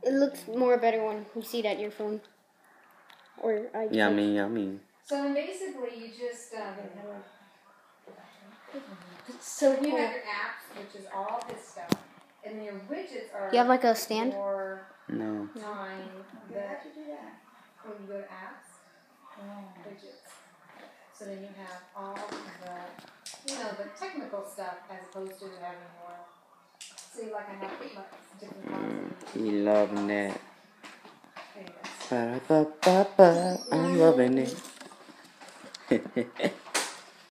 It looks more better when you see it at your phone. Or Yummy. So then basically you just so you cool. have your apps, which is all this stuff, and then your widgets are. You have like a stand? No. Time that when you go to apps, widgets. So then you have all the technical stuff as opposed to having more. See, like I have different fonts. You loving that. I'm loving it.